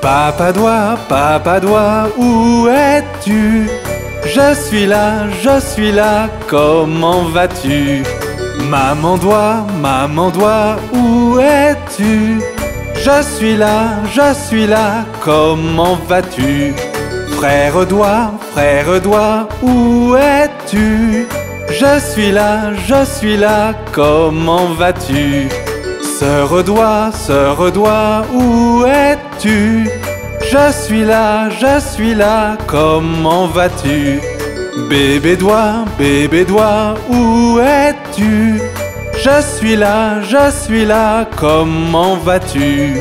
Papa doigt, où es-tu? Je suis là, comment vas-tu? Maman doigt, où es-tu? Je suis là, comment vas-tu? Frère doigt, où es-tu? Je suis là, comment vas-tu? Sœur doigt, où es-tu? Je suis là, comment vas-tu? Bébé doigt, où es-tu? Je suis là, comment vas-tu?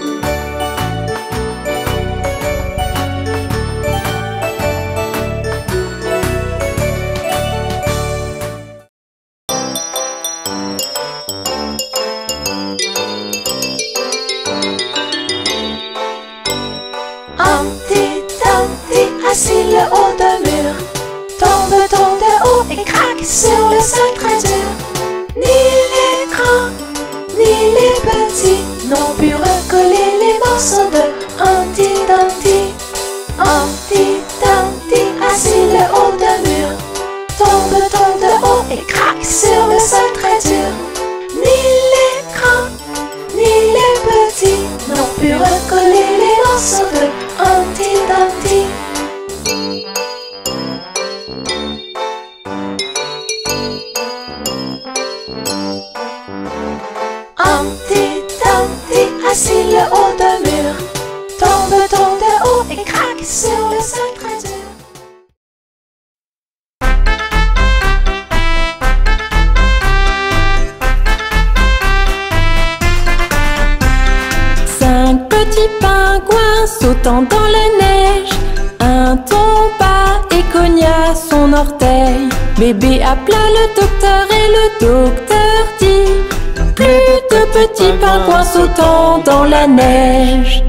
Assis le haut de mur, tombe de haut et craque sur le sol très dur. Ni les grands, ni les petits n'ont pu recoller les morceaux de Humpty Dumpty. Humpty Dumpty, assis le haut de mur, tombe de haut et craque sur le sol très dur. Ni les grands, ni les petits n'ont pu recoller les morceaux de Humpty Dumpty. Humpty Dumpty, assis le haut de mur, tombe de haut et craque sur le sol très dur. Cinq petits pingouins sautant dans la neige, un tomba et cogna son orteil. Bébé appela le docteur et le docteur dit: plus de petits pingouins sautant dans la neige.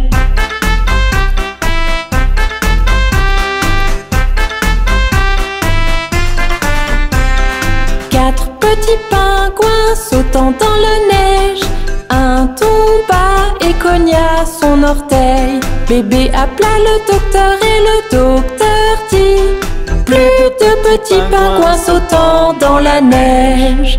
Quatre petits pingouins sautant dans la neige, un tomba et cogna son orteil. Bébé appela le docteur et le docteur dit: plus de petits pingouins sautant dans la neige.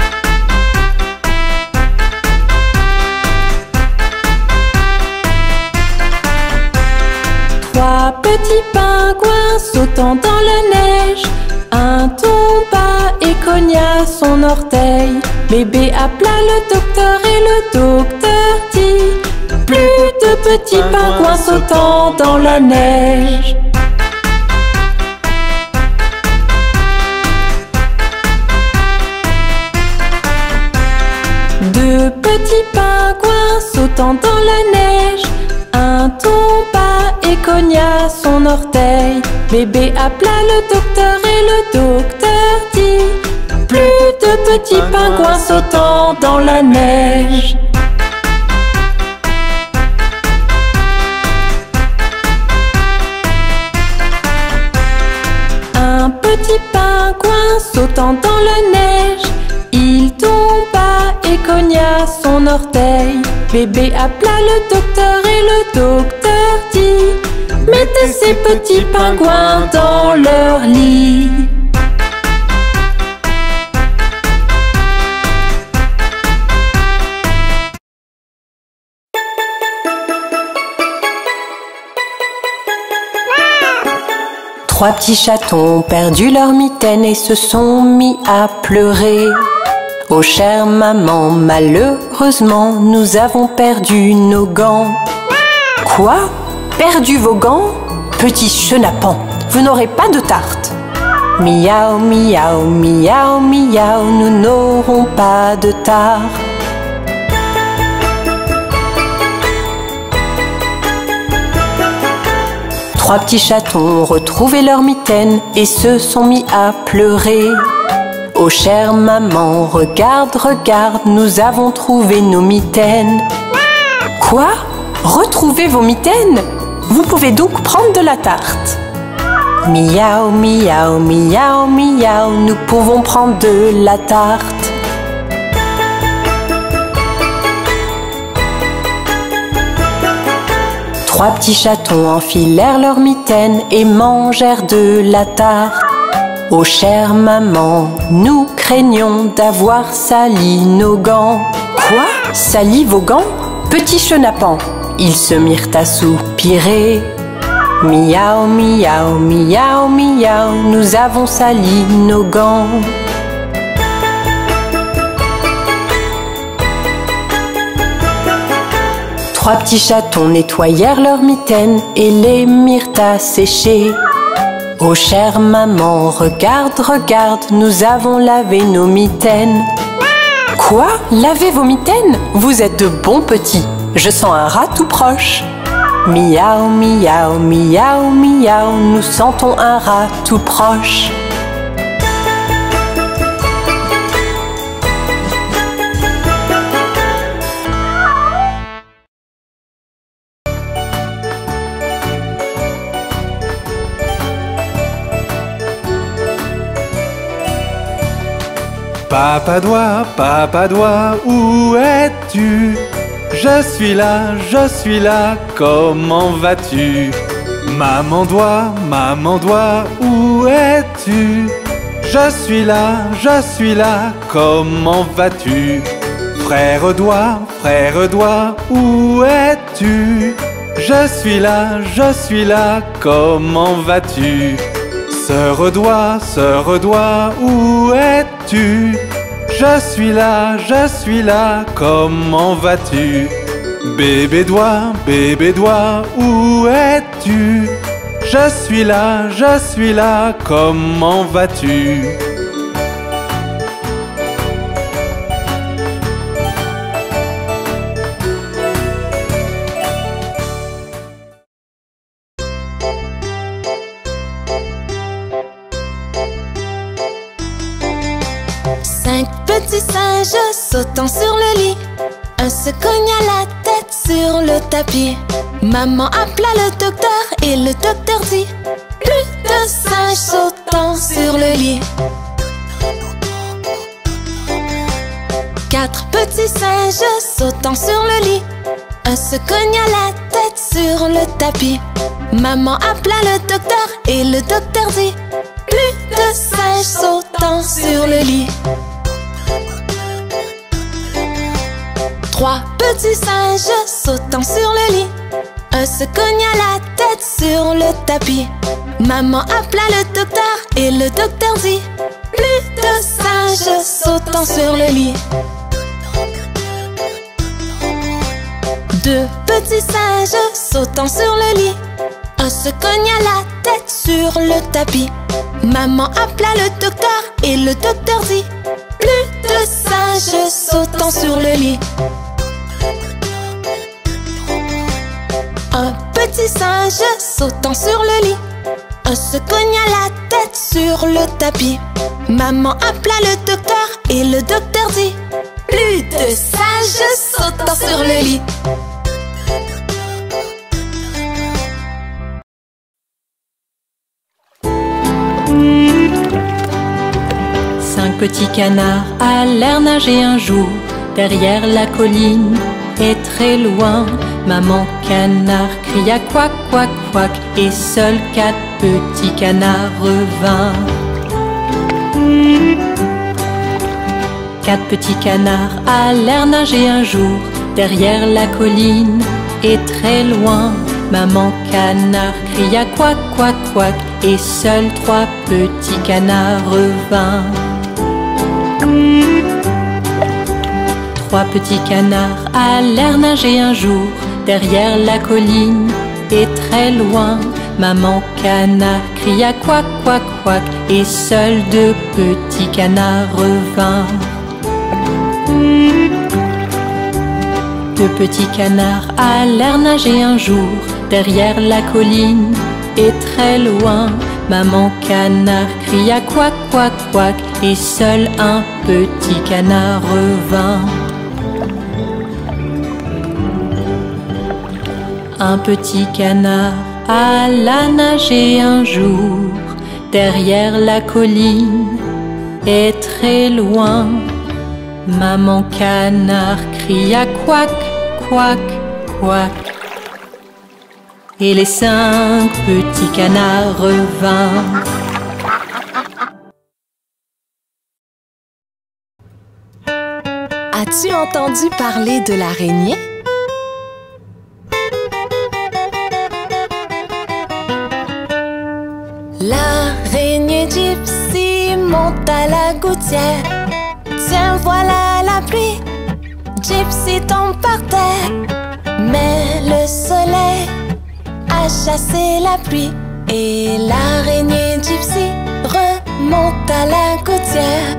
Trois petits pingouins sautant dans la neige, un tomba et cogna son orteil. Bébé appela le docteur et le docteur dit: plus de petits pingouins sautant dans la neige. Deux petits pingouins sautant dans la neige, un tomba et cogna son orteil. Bébé appela le docteur et le docteur dit: plus de petits pingouins sautant dans la neige. Un petit pingouin sautant dans la neige, il tomba et cogna son orteil. Bébé appela le docteur et le docteur dit: mettez ces petits pingouins dans leur lit. Trois petits chatons ont perdu leur mitaine et se sont mis à pleurer. Oh chère maman, malheureusement, nous avons perdu nos gants. Quoi? Perdu vos gants? Petit chenapan, vous n'aurez pas de tarte. Miaou, miaou, miaou, miaou, nous n'aurons pas de tarte. Trois petits chatons ont retrouvé leur mitaine et se sont mis à pleurer. Oh chère maman, regarde, regarde, nous avons trouvé nos mitaines. Quoi? Retrouver vos mitaines? Vous pouvez donc prendre de la tarte. Miaou, miaou, miaou, miaou, nous pouvons prendre de la tarte. Trois petits chatons enfilèrent leurs mitaines et mangèrent de la tarte. Oh chère maman, nous craignons d'avoir sali nos gants. Quoi? Sali vos gants? Petits chenapans, ils se mirent à soupirer. Miaou, miaou, miaou, miaou, nous avons sali nos gants. Trois petits chatons nettoyèrent leurs mitaines et les mirent à sécher. Oh chère maman, regarde, regarde, nous avons lavé nos mitaines. Quoi? Laver vos mitaines? Vous êtes de bons petits. Je sens un rat tout proche. Miaou, miaou, miaou, miaou, nous sentons un rat tout proche. Papa doigt, où es-tu? Je suis là, comment vas-tu? Maman doigt, où es-tu? Je suis là, comment vas-tu? Frère doigt, où es-tu? Je suis là, comment vas-tu? Sœur doigt, où es-tu? Je suis là, comment vas-tu? Bébé doigt, où es-tu? Je suis là, comment vas-tu? Cinq petits singes sautant sur le lit. Un se cogna la tête sur le tapis. Maman appela le docteur et le docteur dit: plus de singes sautant sur le lit. Quatre petits singes sautant sur le lit. Un se cogna la tête sur le tapis. Maman appela le docteur et le docteur dit: plus de singes sautant sur le lit. Trois petits singes sautant sur le lit. Un se cogna la tête sur le tapis. Maman appela le docteur et le docteur dit: plus de singes sautant sur le lit. Deux petits singes sautant sur le lit. Un se cogna la tête sur le tapis. Maman appela le docteur et le docteur dit: plus de singes sautant sur le lit. Un petit singe sautant sur le lit. Un se cogna la tête sur le tapis. Maman appela le docteur et le docteur dit: plus de singes sautant sur le lit. Cinq petits canards allèrent nager un jour derrière la colline. Et très loin, maman canard cria quack, quack, quack, et seuls quatre petits canards revinrent. Quatre petits canards allèrent nager un jour derrière la colline. Et très loin, maman canard cria quack, quack, quack, et seuls trois petits canards revinrent. Trois petits canards allèrent nager un jour derrière la colline. Et très loin, maman canard cria quack, quack, quack, et seuls deux petits canards revinrent. Deux petits canards allèrent nager un jour derrière la colline. Et très loin, maman canard cria quack, quack, quack, et seul un petit canard revint. Un petit canard alla nager un jour derrière la colline. Et très loin, maman canard cria quack, quack, quack. et les 5 petits canards vinrent. As-tu entendu parler de l'araignée? L'araignée Gypsy monte à la gouttière. Tiens, voilà la pluie. Gypsy tombe par terre. Mais le soleil a chassé la pluie et l'araignée Gypsy remonte à la gouttière.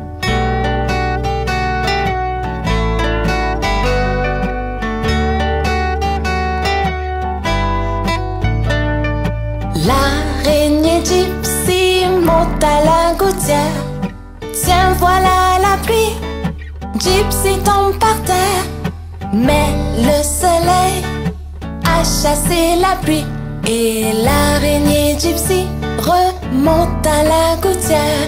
L'araignée Gypsy monte à la gouttière. Tiens, voilà la pluie. Gypsy tombe par terre. Mais le soleil a chassé la pluie et l'araignée Gypsy remonte à la gouttière.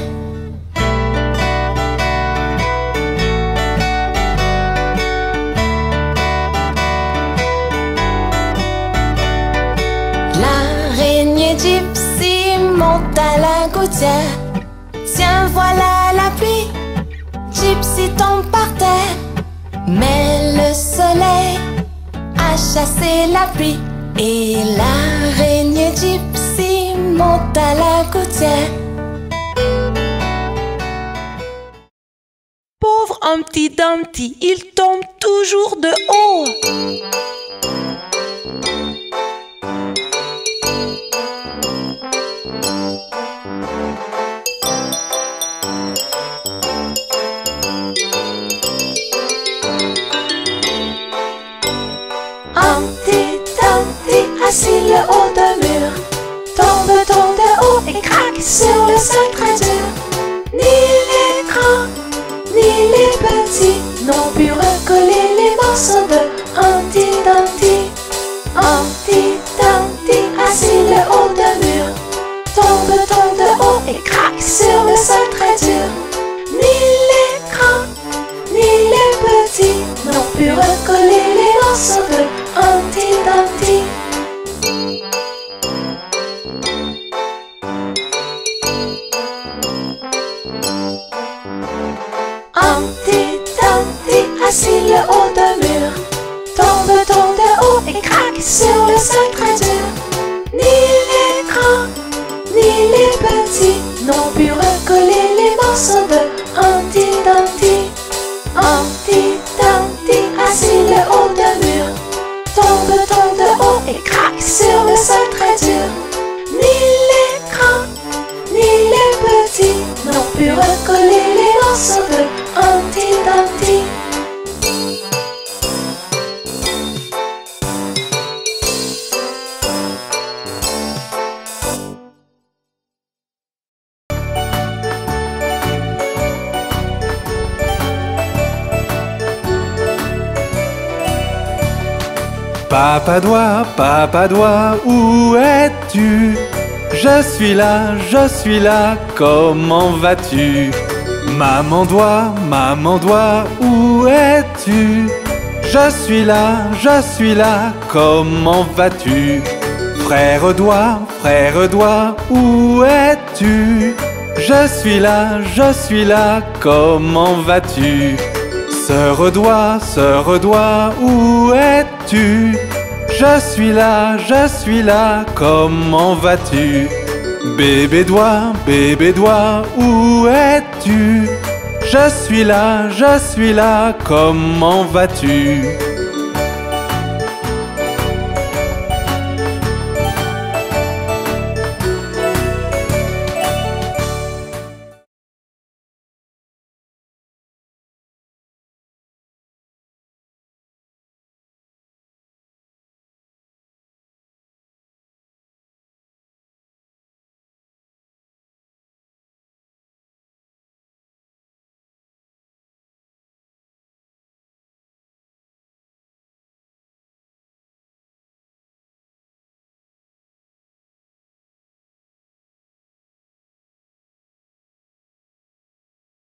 L'araignée Gypsy monte à la gouttière. Tiens, voilà la pluie. Gypsy tombe par terre. Mais le soleil a chassé la pluie et l'araignée Gypsy monte à la gouttière. Pauvre Humpty Dumpty, il tombe toujours de haut. Humpty Dumpty, assis le haut d'un mur, tombe de haut et craque sur le sol très dur. Ni les grands, ni les petits n'ont pu recoller les morceaux de Humpty Dumpty. Humpty Dumpty, assis le haut d'un mur, tombe de haut et craque sur le sol très dur. Ni les grands, ni les petits n'ont pu recoller les morceaux de Humpty Dumpty. Humpty Dumpty, assis le haut d'un mur, tombe de haut et craque sur le sol très dur. Ni les grands, ni les petits n'ont pu recoller les morceaux de Humpty Dumpty. Humpty Dumpty, assis le haut d'un mur, tombe de haut et craque sur le sol très dur. Ni les grands, ni les petits n'ont pu recoller les morceaux de Humpty Dumpty. Papa doigt, où es-tu? Je suis là, comment vas-tu? Maman doigt, où es-tu? Je suis là, comment vas-tu? Frère doigt, où es-tu? Je suis là, comment vas-tu? Sœur doigt, où es-tu? Je suis là, comment vas-tu? Bébé doigt, où es-tu? Je suis là, comment vas-tu?